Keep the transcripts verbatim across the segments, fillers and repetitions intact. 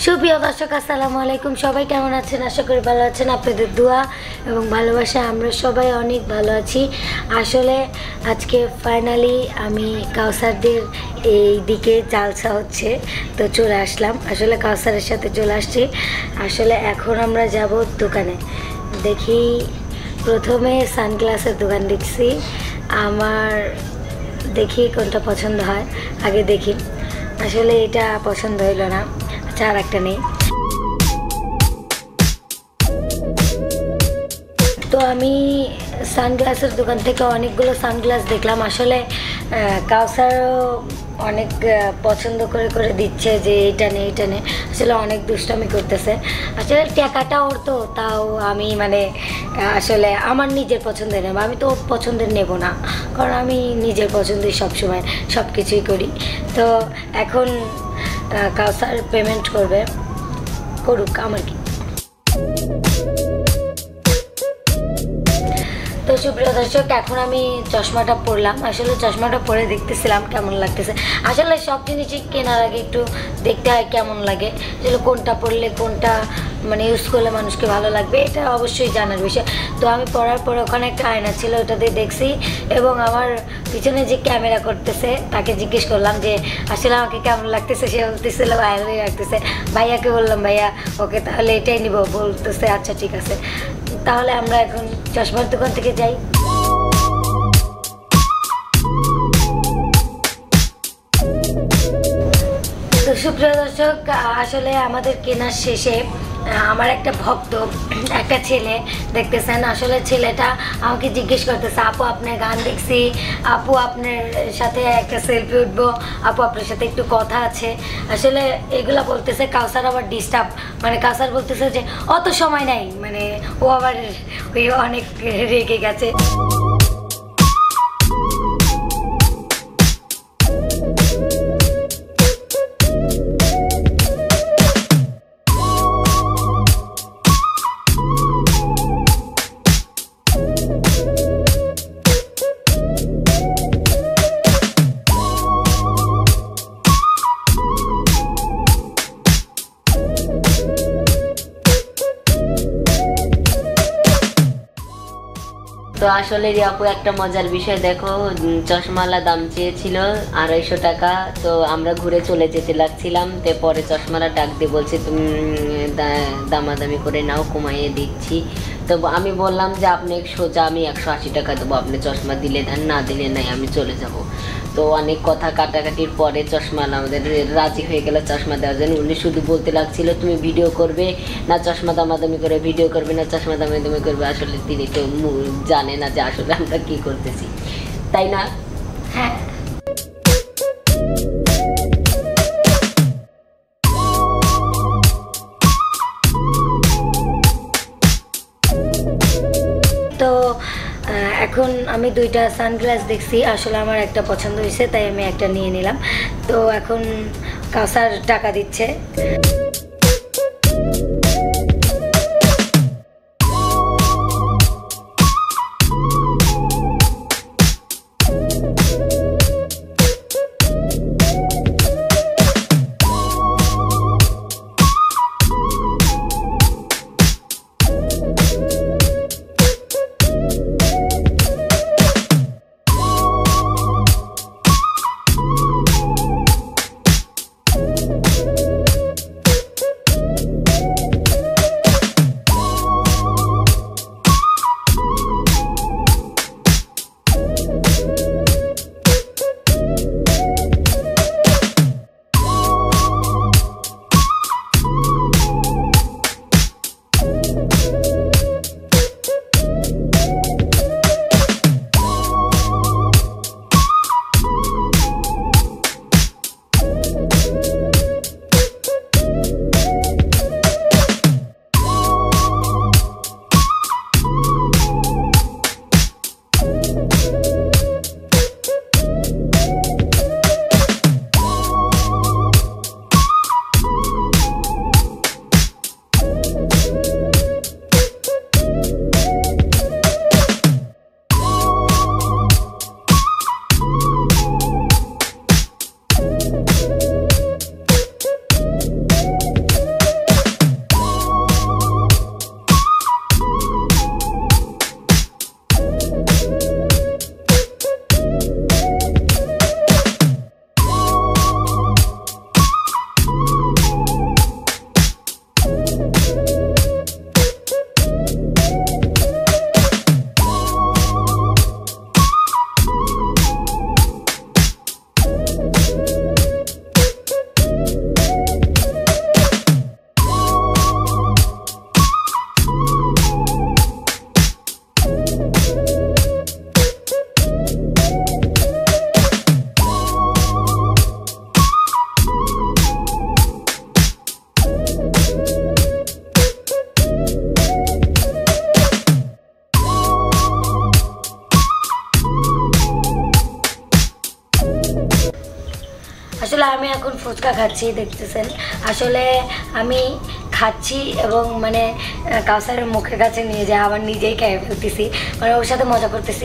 সুপ্রিয় দর্শক আসসালামু আলাইকুম। সবাই কেমন আছেন? আশা করি ভালো আছেন। আপনাদের দোয়া এবং ভালোবাসা আমরা সবাই অনেক ভালো আছি। আসলে আজকে ফাইনালি আমি কাউসারদের এই দিকে জালসা হচ্ছে তো চলে আসলাম। আসলে কাউসারের সাথে চলে আসছি। আসলে এখন আমরা যাব দোকানে। দেখি প্রথমে সানগ্লাসের দোকান দেখছি, আমার দেখি কোনটা পছন্দ হয়। আগে দেখি, আসলে এটা পছন্দ হইল না, আচ্ছা আর একটা নেই। তো আমি সানগ্লাসের দোকান থেকে অনেকগুলো সানগ্লাস দেখলাম। আসলে কাউসারও অনেক পছন্দ করে করে দিচ্ছে যে এইটা নেই এইটা নেই। আসলে অনেক দুষ্টামি করতেছে। আসলে টাকাটা ওর, তো তাও আমি মানে আসলে আমার নিজের পছন্দের নেব, আমি তো ওর পছন্দের নেব না, কারণ আমি নিজের পছন্দই সবসময় সব কিছুই করি। তো এখন কাউসার পেমেন্ট করবে, করুক, আমার কি। তো সুপ্রিয় দর্শক, এখন আমি চশমাটা পরলাম। আসলে চশমাটা পরে দেখতেছিলাম কেমন লাগতেছে। আসলে সব জিনিসই কেনার আগে একটু দেখতে হয় কেমন লাগে, আসলে কোনটা পরলে কোনটা মানে ইউজ করলে মানুষকে ভালো লাগবে, এটা অবশ্যই জানার বিষয়। তো আমি পরার পরে ওখানে একটা আয়না ছিল, ওটাতে দেখছি, এবং আমার পিছনে যে ক্যামেরা করতেছে তাকে জিজ্ঞেস করলাম যে আসলে আমাকে কেমন লাগতেছে। সে বলতেছিল ভাইরাই লাগতেছে। ভাইয়াকে বললাম ভাইয়া ওকে তাহলে এটাই নিব, বলতেছে আচ্ছা ঠিক আছে। তাহলে আমরা এখন চশমার দোকান থেকে যাই। তো সুপ্রিয় দর্শক, আসলে আমাদের কেনার শেষে আমার একটা ভক্ত, একটা ছেলে দেখতেছেন, আসলে ছেলেটা আমাকে জিজ্ঞেস করতেছে আপু আপনার গান দেখছি, আপু আপনার সাথে একটা সেলফি উঠবো, আপু আপনার সাথে একটু কথা আছে। আসলে এগুলা বলতেছে। কাউসার আবার ডিস্টার্ব, মানে কাউসার বলতেছে যে অত সময় নাই, মানে ও আবার ওই অনেক রেগে গেছে। তো আসলে আপু একটা মজার বিষয় দেখো, চশমালা দাম চেয়েছিল আড়াইশো টাকা। তো আমরা ঘুরে চলে যেতে লাগছিলাম, তো পরে চশমালা ডাক দিয়ে বলছে তুমি দামাদামি করে নাও, কমাইয়ে দিচ্ছি। তো আমি বললাম যে আপনি সোজা আমি একশো আশি টাকা দেবো, আপনি চশমা দিলে দেন, না দিলে নাই, আমি চলে যাব। তো অনেক কথা কাটাকাটির পরে চশমালা আমাদের রাজি হয়ে গেল চশমা দেওয়ার জন্য। উনি শুধু বলতে লাগছিল তুমি ভিডিও করবে না চশমা দামাদামি করে, ভিডিও করবে না চশমা দামাদামি করবে। আসলে তিনি তো জানে না যে আসলে আমরা কি করতেছি, তাই না? হ্যাঁ। তো এখন আমি দুইটা সানগ্লাস দেখছি, আসলে আমার একটা পছন্দ হয়েছে তাই আমি একটা নিয়ে নিলাম। তো এখন কাউসার টাকা দিচ্ছে। আমি এখন ফুচকা খাচ্ছি দেখতেছেন। আসলে আমি খাচ্ছি এবং মানে কাউসারের মুখের কাছে নিয়ে যায় আবার নিজেই খেয়ে ফেলতেছি, মানে ওর সাথে মজা করতেছি।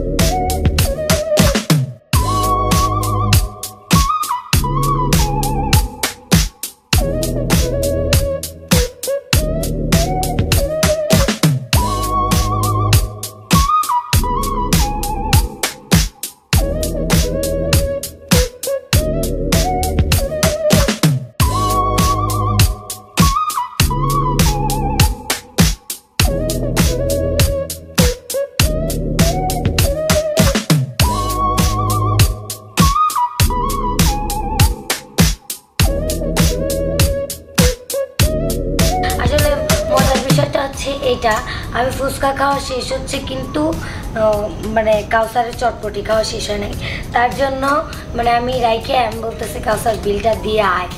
এটা আমি ফুচকা খাওয়া শেষ হচ্ছে কিন্তু মানে কাউসারের চটপটি খাওয়া শেষ হয় নাই, তার জন্য মানে আমি রাইখে আমি বলতেছি কাউসার বিলটা দিয়ে আয়।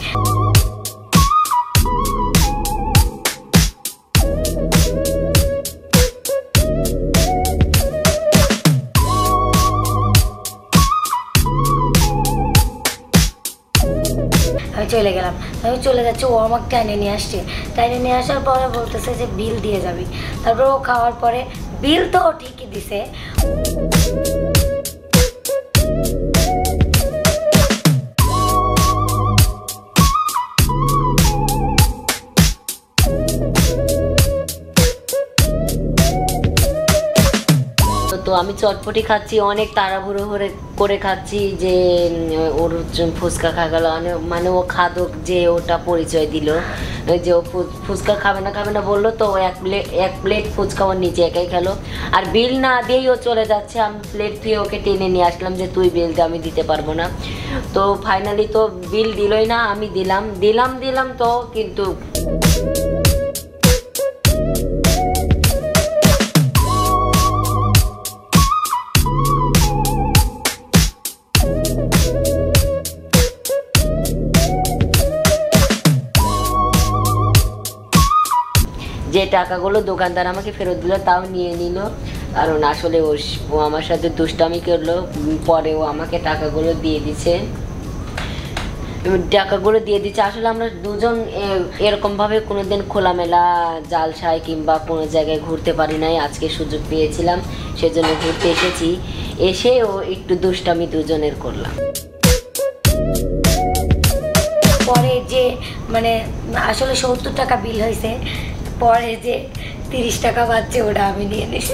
আমি চলে গেলাম, আমি চলে যাচ্ছি, ও আমাকে টাইনে নিয়ে আসছে, টাইনে নিয়ে আসার পরে বলতেছে যে বিল দিয়ে যাবি। তারপর ও খাওয়ার পরে বিল তো ও ঠিকই দিছে। তো আমি চটপটি খাচ্ছি, অনেক তাড়াহুড়ো করে খাচ্ছি যে ওর ফুচকা খা গেল, মানে ও খাদক যে ওটা পরিচয় দিল যে ও ফুচকা খাবে না খাবে না বললো, তো এক প্লেট এক প্লেট ফুচকা ওর নিচে একাই খেলো আর বিল না দিয়েই ও চলে যাচ্ছে। আমি প্লেট ধুয়ে ওকে টেনে নিয়ে আসলাম যে তুই বিল দে, আমি দিতে পারবো না। তো ফাইনালি তো বিল দিলই না, আমি দিলাম দিলাম দিলাম তো কিন্তু যে টাকাগুলো দোকানদার আমাকে ফেরত দিল তাও নিয়ে নিল, কারণ আসলে ও আমার সাথে দুষ্টামি করলো। পরে ও আমাকে টাকাগুলো দিয়ে দিচ্ছে টাকাগুলো দিয়ে দিচ্ছে আসলে আমরা দুজন এরকমভাবে কোনোদিন খোলামেলা জালসায় কিংবা কোনো জায়গায় ঘুরতে পারি নাই, আজকে সুযোগ পেয়েছিলাম সেজন্য ঘুরতে এসেছি। এসে ও একটু দুষ্টামি দুজনের করলাম। পরে যে মানে আসলে সত্তর টাকা বিল হয়েছে, পরে যে তিরিশ টাকা বাঁচছে ওটা আমি নিয়ে নিছি।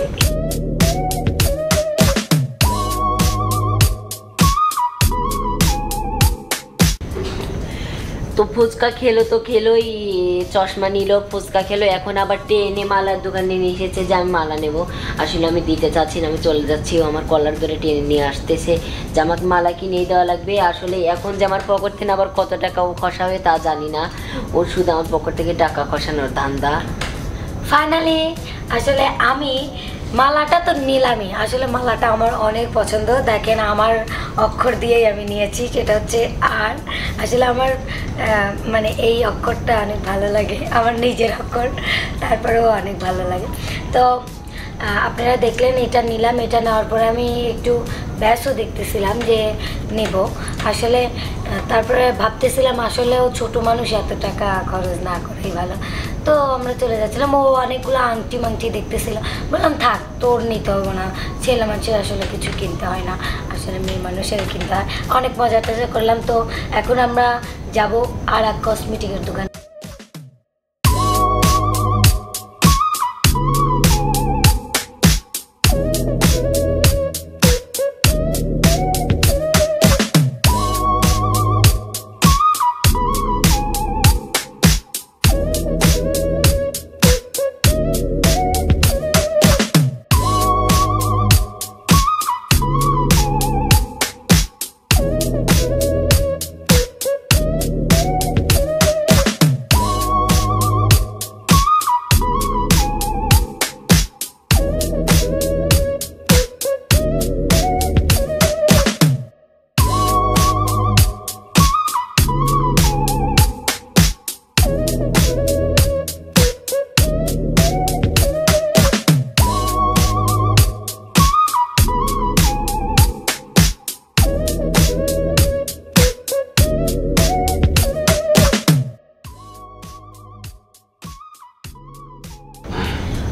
তো ফুচকা খেলো তো খেলোই, চশমা নিল, ফুচকা খেলো, এখন আবার টেনে মালার দোকানে নিয়ে এসেছে যে আমি মালা নেব। আসলে আমি দিতে চাচ্ছি না, আমি চলে যাচ্ছি, ও আমার কলার ধরে টেনে নিয়ে আসতেছে যে আমাকে মালা কিনেই দেওয়া লাগবে। আসলে এখন যে আমার পকেট থেকে আবার কত টাকা ও খসাবে তা জানি না, ওর শুধু আমার পকেট থেকে টাকা খসানোর ধান্দা। ফাইনালি আসলে আমি মালাটা তো নিলামই, আসলে মালাটা আমার অনেক পছন্দ। দেখেন আমার অক্ষর দিয়েই আমি নিয়েছি, সেটা হচ্ছে আর। আসলে আমার মানে এই অক্ষরটা অনেক ভালো লাগে, আমার নিজের অক্ষর, তারপরেও অনেক ভালো লাগে। তো আপনারা দেখলেন এটা নিলাম, এটা নেওয়ার পরে আমি একটু ব্যাসও দেখতেছিলাম যে নেব। আসলে তারপরে ভাবতেছিলাম আসলেও ছোটো মানুষ এত টাকা খরচ না করেই ভালো। তো আমরা চলে যাচ্ছিলাম, ও অনেকগুলো আংটি মাংটি দেখতেছিল, বললাম থাক তোর নিতে হবে না, ছেলে মানুষের আসলে কিছু কিনতে হয় না, আসলে মেয়ে মানুষের কিনতে হয়। অনেক মজা টজা করলাম। তো এখন আমরা যাব আর এক কসমেটিকের দোকান।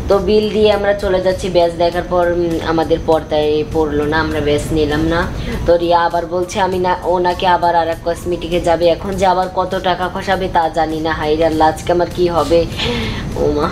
তো বিল দিয়ে আমরা চলে যাচ্ছি। ব্যাচ দেখার পর আমাদের পর্দায় পড়লো না, আমরা ব্যাচ নিলাম না। তো রিয়া আবার বলছে আমি না, ও নাকি আবার আর এক কসমেটিকে যাবে। এখন যে আবার কত টাকা খসাবে তা জানি না। হাইরে আল্লাহ, আজকে আমার কি হবে ও মা।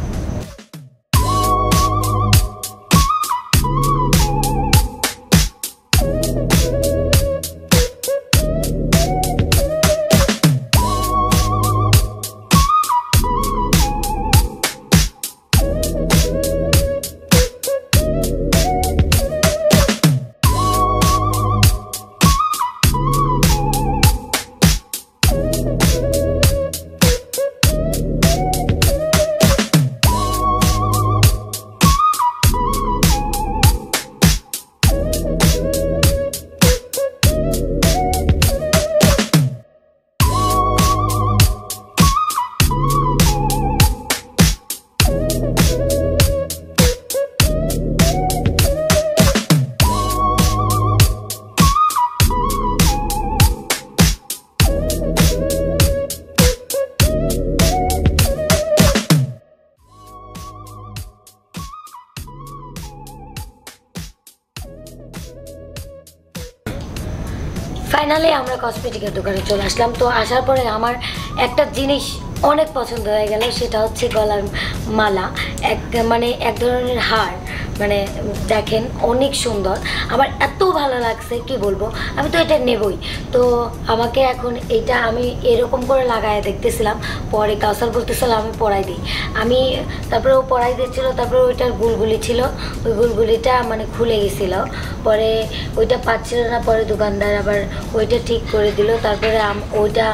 ফাইনালি আমরা কসমেটিকের দোকানে চলে আসলাম। তো আসার পরে আমার একটা জিনিস অনেক পছন্দ হয়ে গেল, সেটা হচ্ছে গলার মালা, এক মানে এক ধরনের হার, মানে দেখেন অনেক সুন্দর, আমার এত ভালো লাগছে কি বলবো, আমি তো এটা নেবই। তো আমাকে এখন এটা আমি এরকম করে লাগায় দেখতেছিলাম, পরে কাউসার বলতেছিল আমি পরাই দিই, আমি তারপরে ও পরাই দিচ্ছিলো, তারপরে ওইটার গুলগুলি ছিল, ওই গুলগুলিটা মানে খুলে গেছিলো, পরে ওইটা পাচ্ছিল না, পরে দোকানদার আবার ওইটা ঠিক করে দিল, তারপরে ওইটা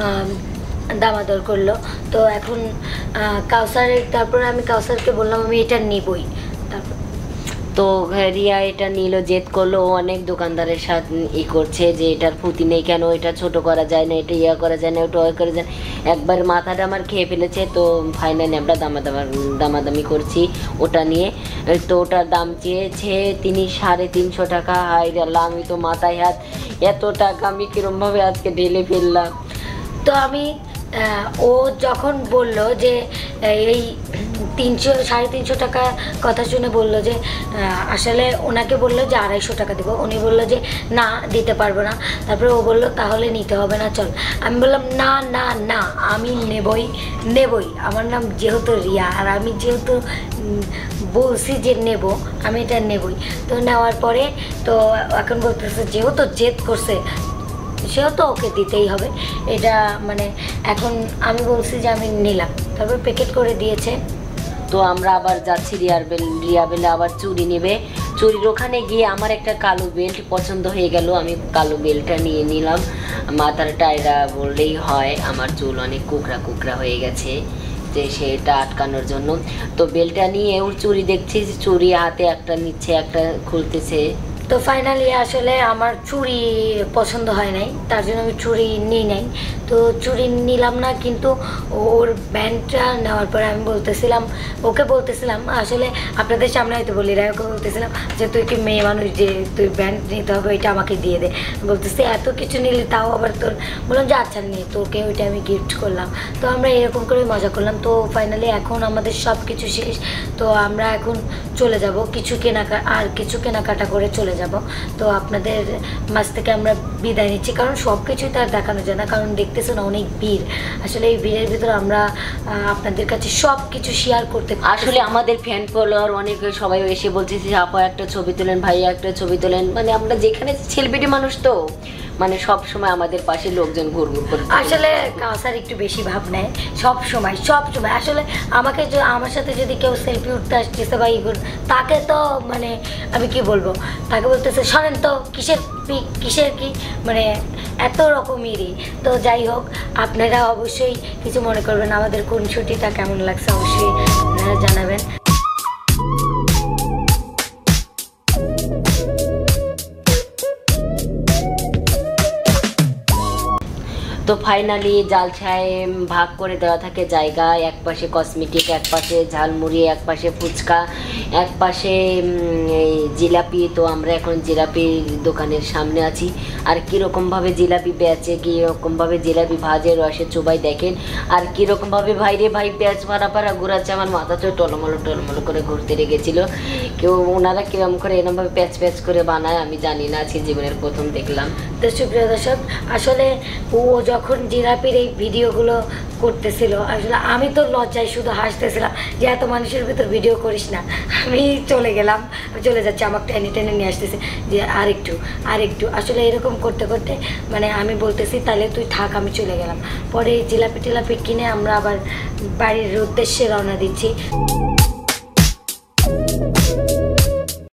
দামাদর করলো। তো এখন কাউসার, তারপরে আমি কাউসারকে বললাম আমি এটা নিবই। তারপর তো রিয়া এটা নিল, জেদ করলো, অনেক দোকানদারের সাথে ই করছে যে এটার ফুটি নেই কেন, এটা ছোট করা যায় না, এটা ইয়া করা যায় না, ওটা ওই করা যায় না, একবার মাথাটা আমার খেয়ে ফেলেছে। তো ফাইনালি আমরা দামাদামা দামাদামি করছি ওটা নিয়ে। তো ওটার দাম চেয়েছে তিনি সাড়ে তিনশো টাকা। হাই আল্লাহ, আমি তো মাথায় হাত, এত টাকা আমি কিরমভাবে আজকে ঢেলে ফেললাম। তো আমি ও যখন বলল যে এই তিনশো সাড়ে তিনশো টাকা কথা শুনে বলল যে আসলে ওনাকে বললো যে আড়াইশো টাকা দেবো, উনি বললো যে না দিতে পারবো না। তারপরে ও বললো তাহলে নিতে হবে না চল। আমি বললাম না না না আমি নেবই নেবই, আমার নাম যেহেতু রিয়া আর আমি যেহেতু বলছি যে নেব, আমি এটা নেবই। তো নেওয়ার পরে তো এখন বলতেছে যেহেতু জেদ করছে সেও তো ওকে দিতেই হবে এটা, মানে এখন আমি বলছি যে আমি নিলাম, তারপর প্যাকেট করে দিয়েছে। তো আমরা আবার যাচ্ছি রিয়ার বেল রিয়া বেলে আবার চুড়ি নেবে। চুড়ির ওখানে গিয়ে আমার একটা কালো বেল্ট পছন্দ হয়ে গেল, আমি কালো বেল্টটা নিয়ে নিলাম। মাথার টায়রা বললেই হয়, আমার চুল অনেক কুকড়া কুকড়া হয়ে গেছে, যে সেটা আটকানোর জন্য। তো বেল্টটা নিয়ে ওর চুড়ি দেখছি, চুড়ি হাতে একটা নিচ্ছে একটা খুলতেছে। তো ফাইনালি আসলে আমার চুড়ি পছন্দ হয় নাই, তার জন্য আমি চুড়ি নিই নাই। তো চুড়ি নিলাম না, কিন্তু ওর ব্যান্ডটা নেওয়ার পরে আমি বলতেছিলাম ওকে বলতেছিলাম আসলে আপনাদের সামনে হয়তো বলি রায়, ওকে বলতেছিলাম যে তুই কি মেয়ে মানুষ যে তুই ব্যান্ড নিতে হবে, ওইটা আমাকে দিয়ে দে। বলতেছি এত কিছু নিলি তাও আবার তোর, বললাম যে আচ্ছা নিয়ে তোকে ওইটা আমি গিফট করলাম। তো আমরা এরকম করে মজা করলাম। তো ফাইনালি এখন আমাদের সব কিছু শেষ, তো আমরা এখন চলে যাব, কিছু কেনাকাটা আর কিছু কেনাকাটা করে চলে যাব। তো আপনাদের মাঝ থেকে আমরা বিদায় নিচ্ছি, কারণ সব কিছুই তার দেখানো যায় না, কারণ দেখতেছেন অনেক ভিড়। আসলে এই ভিড়ের ভিতরে আমরা আপনাদের কাছে সব কিছু শেয়ার করতে, আসলে আমাদের ফ্যান ফলোয়ার অনেক সবাই এসে বলছে যে আপা একটা ছবি তোলেন, ভাইয়া একটা ছবি তোলেন, মানে আমরা যেখানে সেলিব্রিটি মানুষ তো মানে সব সময় আমাদের পাশে লোকজন ঘুরঘুর করে। আসলে কাউসার একটু বেশি ভাব নেয় সব সময় সব সময় আসলে আমাকে আমার সাথে যদি কেউ সেলফি উঠতে আসতেছে বা ই তাকে তো মানে আমি কি বলবো, তাকে বলতেছে শোনেন তো কিসের কিসের কি মানে এত রকমেরই। তো যাই হোক, আপনারা অবশ্যই কিছু মনে করবেন, আমাদের কোন ছুটিটা কেমন লাগছে অবশ্যই আপনারা জানাবেন। তো তো ফাইনালি জালসায় ভাগ করে দেওয়া থাকে জায়গা, এক পাশে কসমেটিক, এক পাশে ঝালমুড়ি, এক পাশে ফুচকা, এক পাশে এই জিলাপি। তো আমরা এখন জিলাপির দোকানের সামনে আছি। আর কীরকমভাবে জিলাপি বেচে, কীরকমভাবে জিলাপি ভাজে, রসে চোবাই দেখেন। আর কীরকমভাবে ভাই রে ভাই পেঁয়াজ পাড়া পাড়া ঘোরাচ্ছে, আমার মাথা তো টলমলো টলমলো করে ঘুরতে লেগেছিলো। কেউ ওনারা কিরম করে এরমভাবে প্যাচ প্যাচ করে বানায় আমি জানি না, আজকে জীবনের প্রথম দেখলাম। তো সুপ্রিয় দর্শক, আসলে ও যখন জিলাপির এই ভিডিওগুলো করতেছিল, আসলে আমি তো লজ্জায় শুধু হাসতেছিলাম যে এত মানুষের ভিতর ভিডিও করিস না। আমি চলে গেলাম, চলে যাচ্ছি, আমাকে টেনে টেনে নিয়ে আসতেছে যে আরেকটু আরেকটু। আসলে এরকম করতে করতে মানে আমি বলতেছি তাহলে তুই থাক, আমি চলে গেলাম। পরে জিলাপি টিলাপি কিনে আমরা আবার বাড়ির উদ্দেশ্যে রওনা দিচ্ছি।